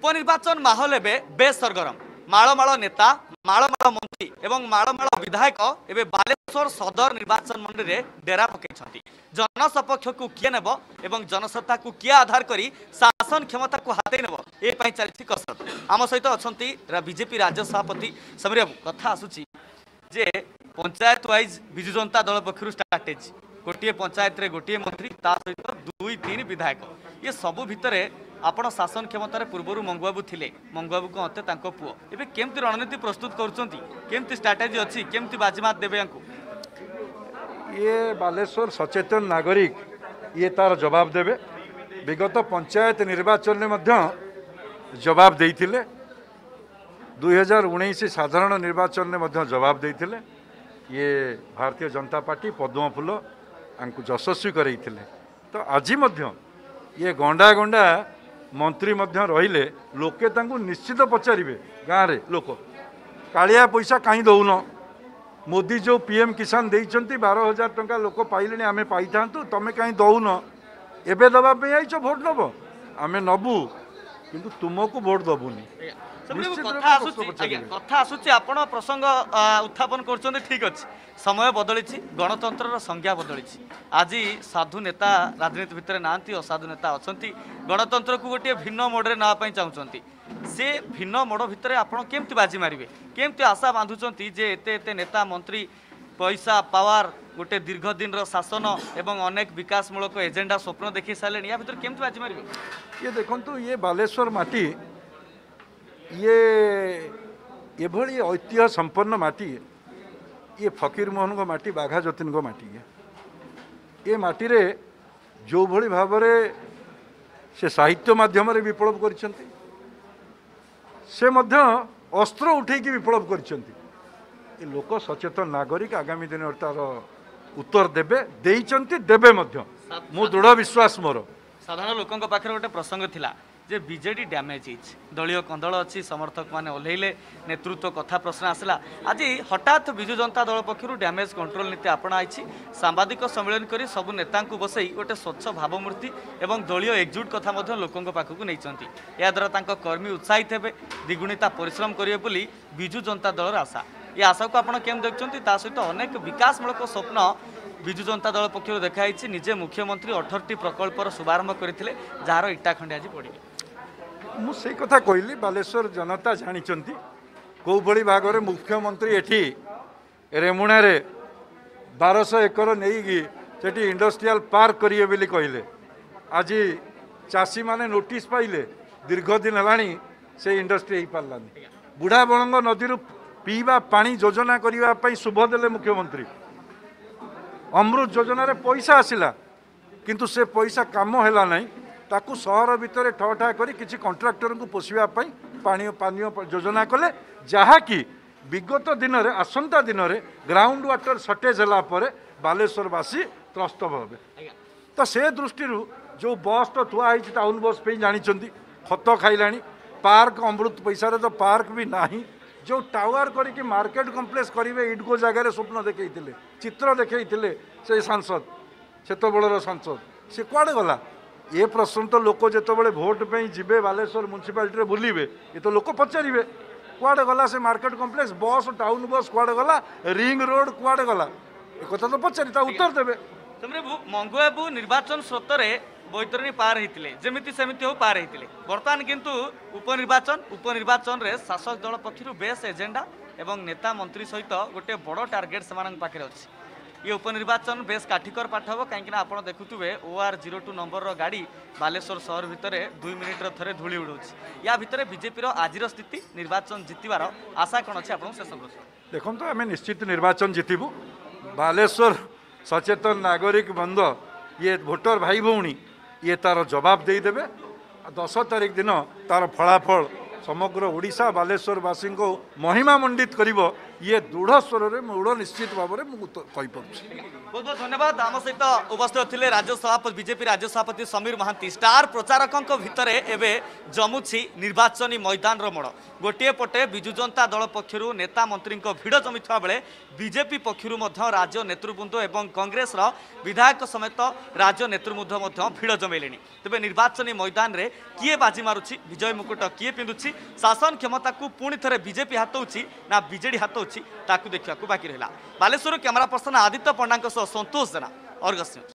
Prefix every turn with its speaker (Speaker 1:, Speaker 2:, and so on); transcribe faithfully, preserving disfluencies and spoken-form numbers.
Speaker 1: उपनिर्वाचन माहौल एवं बेस सरगरम मालमाल नेता मालमाल मंत्री एवं मालमाल विधायक एवं बालेश्वर सदर निर्वाचन मंडली में डेरा पकड़ जनसपक्ष को किए नेब एवं जनसत्ता को किए आधार करी शासन क्षमता को हाथ नेब ए चलती कसरत आम सहित अच्छा बीजेपी राज्य सभापति समीर बाबू कथा आसूची जे पंचायत वाइज विजु जनता दल पक्षर स्ट्राटेजी गोटे पंचायत रे गोटे मंत्री ता सहित दुई तीन विधायक ये सबू भितर आपण शासन क्षमतार पूर्वर मंगुबाबू थिले मंगुबाबू को अंते तांको पुओ एबे केमती रणनीति प्रस्तुत करूछंती केमती स्ट्रेटजी अछि केमती बाजीमात देबे यांको
Speaker 2: ये बालेश्वर सचेतन नागरिक ये तार जवाब देबे विगत पंचायत निर्वाचन में मध्य जवाब देइथिले दुई हजार उन्नीस साधारण निर्वाचन में मध्य जवाब देइथिले ये भारतीय जनता पार्टी पद्म फूल आंकु यशस्वी करैथिले तो आज मध्य ये गंडा गंडा मंत्री मध्य रहिले लोके तांकु निश्चित पचारिबे गाँव रे लोक कालिया पैसा कहीं दौन मोदी जो पीएम किसान देइचंती बारह हजार टंका लोक पाइले आमे पाई थांतु तमे कहीं दौन एबे दबा पे आइछ वोट नब आमे नबु किंतु तुमको वोट दबुनी
Speaker 1: कथा आसूची आपण प्रसंग उत्थापन कर ठीक अच्छे समय बदली गणतंत्र संज्ञा बदली आज साधु नेता राजनीति भितर ना असाधु नेता अच्छा गणतंत्र को गोटे भिन्न मोड्रे नापी चाहते से भिन्न मोड़ भितर आपड़ केमती बाजी मारे केमती आशा बांधुंट जे एते एते नेता मंत्री पैसा पावर गोटे दीर्घ दिन शासन एवं अनेक विकासमूलक एजेंडा स्वप्न देखी सारे या भर केमती बाजी मारे
Speaker 2: ये देखो ये बालेश्वर माटी ये एभली ऐतिह्य संपन्न माटी ये फकीर मोहन को माटी बाघा जतीन को माटी ये माटी रे जो भली भाव से साहित्य माध्यम रे विप्लव करिसेंती से मध्य अस्त्र उठेकी विप्लव करिसेंती ये लोक सचेतन नागरिक आगामी दिन तार उत्तर देबे देइचंती देबे मध्य मो दृढ़ विश्वास मोर
Speaker 1: साधारण लोकंक पाखरे गोटे प्रसंग थिला जे बीजेडी डैमेज दलीय कंदल अच्छी समर्थक मैंने ओह्लैले नेतृत्व कथा प्रश्न आसला आज हठात विजु जनता दल पक्षर डैमेज कंट्रोल नीति आपणाई सांबादिक सम्मेलन कर सबू नेता बसई गोटे स्वच्छ भावमूर्ति और दलीय एकजुट कथा लोकों पाखक नहीं या द्वारा कर्मी उत्साहित हे द्विगुणिता परिश्रम करेंगे बोली विजु जनता दल आशा ये आशा को आप केम देखते सहित अनेक विकासमूलक स्वप्न विजु जनता दल पक्षर देखाई निजे मुख्यमंत्री अठरटी प्रकल्पर शुभारंभ करते जार इटा खंडे आज पड़े
Speaker 2: मुझे कथा कहली बालेश्वर जनता जानी कौ भली भाग में मुख्यमंत्री एठी रेमुणा रे बारश एकर नहीं सेठी इंडस्ट्रियल पार्क करिए बोली कहले आज चाषी माने नोटिस पाइले दीर्घ दिन है से इंडस्ट्री हो पारानी बुढ़ा बणंग नदी पीवा पानी योजना करने शुभ देले मुख्यमंत्री अमृत योजना रे पैसा आसिला किंतु से पैसा काम है नहीं ताकू सहर भितर ठठा कर किसी कंट्राक्टर को पोषापी पानी पानी योजना कले जहाँकि विगत दिन में आसंता दिन में ग्राउंड वाटर सर्टेज है बालेश्वरवासी त्रस्त हे तो से दृष्टि जो बस तो थुआ टाउन बस पे जानी खत खाइला पार्क अमृत पैसा तो पार्क भी नहीं जो टावर करके मार्केट कम्प्लेक्स करेंगे इडको जगार स्वप्न देखते चित्र देखते से सांसद से बड़र सांसद सी कुआड़े गला ये प्रश्न तो लोक जो भोट पे जीवे बालेश्वर म्यूनिसिपालिटी बुलवे ये तो लोक पचारे कुआड़े गला से मार्केट कम्प्लेक्स बस टाउन बस कुआड़े गला रिंग रोड कुआड़े गला एक कथा तो पचारे उत्तर देवे
Speaker 1: मंगुबाबू निर्वाचन स्रोत बैतरणी पार होते जमी सेमती हो पार होते बर्तमान किंतु उपनिर्वाचन उपनिर्वाचन रे शासक दल पक्षर बेस एजेंडा एवं नेता मंत्री सहित गोटे बड़ टार्गेट से पाखे अच्छी ये उपनिर्वाचन बेस काठिकर पाठ हम कहीं आप देखुए O R zero two number गाड़ी बालेश्वर सहर भितर दुई मिनिट्र थे धूली उड़ाऊँ या भितर बीजेपी आज स्थिति निर्वाचन जितबार आशा कौन अच्छे आप शेष प्रश्न
Speaker 2: देखो तो आम निश्चित निर्वाचन जितबू बालेश्वर सचेतन नागरिक बंद ये भोटर भाई भौणी ये तार जवाब देदेवे दस तारिख दिन तार फलाफल समग्र ओडिशा बालेश्वरवासी को महिमा मंडित करिब ये दृढ़ स्वर में मूढ़ निश्चित भाव में मुझे
Speaker 1: बहुत बहुत धन्यवाद। आम सहित उपस्थित थे राज्य सभापति बीजेपी राज्य सभापति समीर महांती। स्टार प्रचारकों भितर एवं जमुछि निर्वाचनी मैदान मोड़। गोटे पटे विजु जनता दल पक्षर नेता मंत्री भिड़ जमीथा बेले बीजेपी पक्षर राज्य नेतृवृंद और कांग्रेस विधायक समेत राज्य नेतृवृंद भिड़ जमेले। तेज निर्वाचनी मैदान में किए बाजी मारुछि विजय मुकुट किए पिंधुछि शासन क्षमता को पुणी थे बीजेपी हाथौछि ना बीजेडी हाथौछि ताकू देखा बाकी रहा। बालेश्वर कैमरा पर्सन आदित्य पंडा सह संतोष जेना, अर्गस न्यूज।